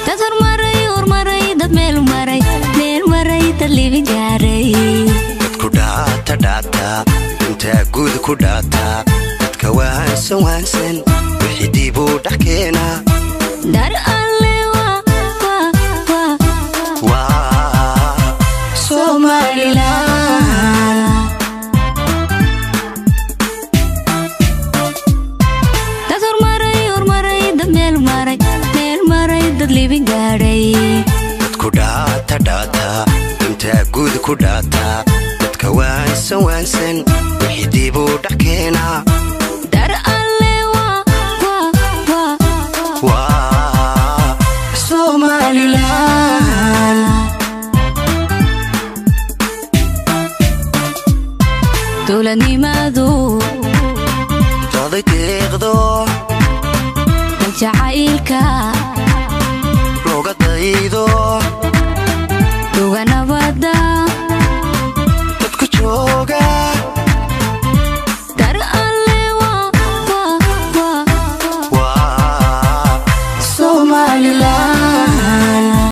تظهر مري دad meel maray dad libi jaaray dadku dhaata inta guud ku dhaata dadka waansan wixii dib u dhaxkeena dar alle wa Somaliland tazor maray dad meel maray dad libi jaaray dadku dhaata inta guud ku dhaata dadka waansan wixii dib u dhaxkeena dar alle wa Somaliland dowladnimadu taday deeqdo jacaylka